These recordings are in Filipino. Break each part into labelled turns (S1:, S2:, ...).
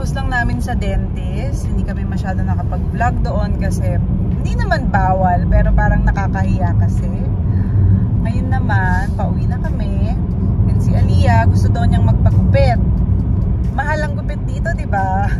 S1: Kakatapos lang namin sa dentist. Hindi kami masyado nakapag-vlog doon kasi hindi naman bawal pero parang nakakahiya kasi. Ngayon naman, pauwi na kami. And si Aliyah, gusto daw niyang magpagupit. Mahal ang gupit dito, di ba?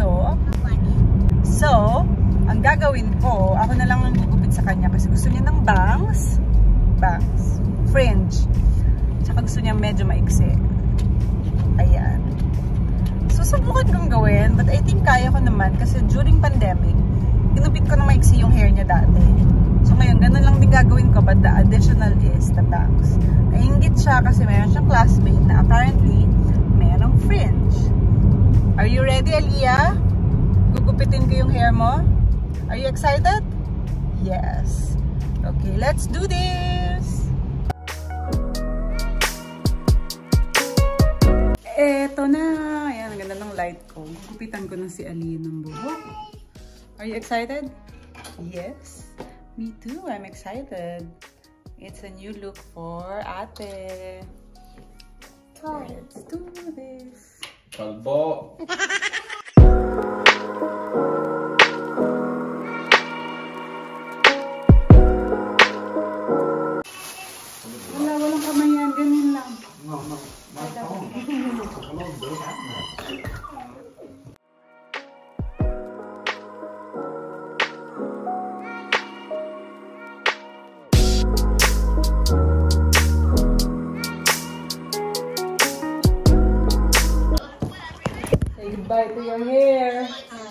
S1: So, ang gagawin ko, ako na lang ang gugupit sa kanya kasi gusto niya ng bangs, fringe. Tsaka gusto niya medyo maiksi. Ayan. Susubukan kong gawin, but I think kaya ko naman kasi during pandemic, ginupit ko na maiksi yung hair niya dati. So ngayon, ganun lang din gagawin ko, but the additional is the bangs. Nainggit siya kasi meron siyang classmate na apparently merong fringe. Are you ready, Aliyah? Gugupitin ko yung hair mo? Are you excited? Yes. Okay, let's do this! Eto na! Ayan, ang ganda ng light ko. Gugupitan ko na si Aliyah ng buhok. Are you excited? Yes. Me too, I'm excited. It's a new look for ate. Let's do this.
S2: Kalbo!
S1: Walang kamay yan. Ganyan lang. Say goodbye to your hair.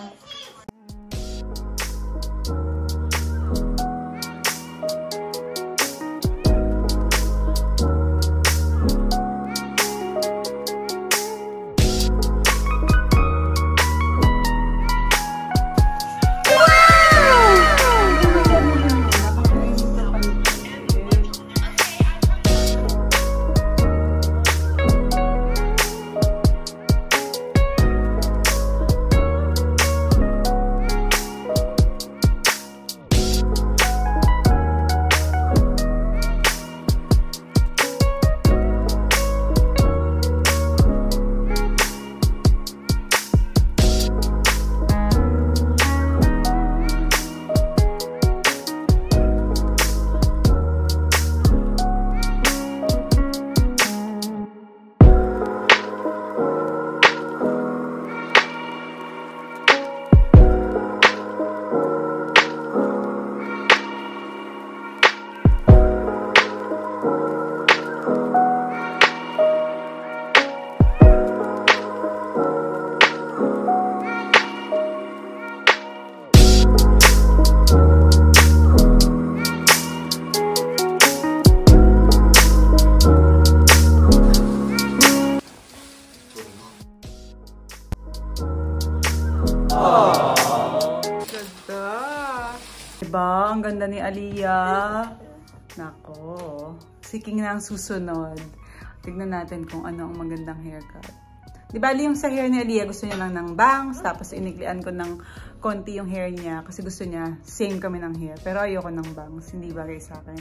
S1: Diba? Ang ganda ni Aliyah. Nako. Siking na ang susunod. Tignan natin kung ano ang magandang haircut. Di ba yung sa hair ni Aliyah, gusto niya lang ng bangs. Tapos iniglian ko ng konti yung hair niya. Kasi gusto niya, same kami ng hair. Pero ayoko ng bangs. Hindi bagay sa akin.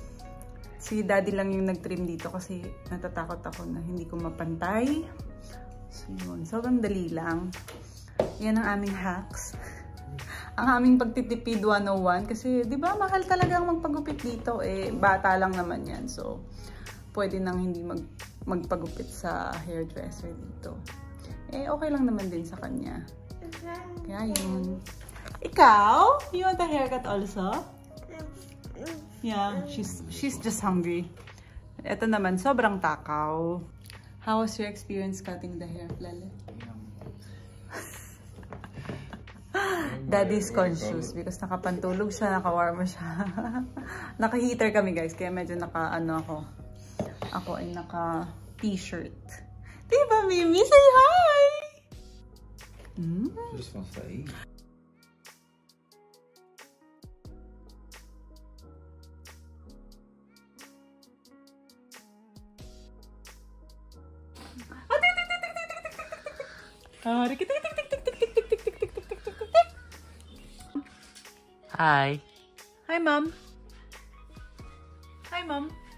S1: Si daddy lang yung nag-trim dito kasi natatakot ako na hindi ko mapantay. So yun. Sobrang dali lang. Yan ang aming hacks. Ang aming pagtitipid 101 kasi 'di ba mahal talagang magpagupit dito eh bata lang naman 'yan. So pwede nang hindi magpagupit sa hairdresser dito. Eh okay lang naman din sa kanya. Kaya yun. Ikaw? You want a haircut also? Yeah, she's just hungry. Ito naman sobrang takaw. How was your experience cutting the hair, Lale? Daddy's conscious because nakapantulog siya, naka-warmer siya. Naka-heater kami guys, kaya medyo naka-ano ako. Ako ay naka-t-shirt. Diba, Mimi? Say hi!
S2: She just wants to eat.
S1: Hi. Hi, Mom. Hi, Mom.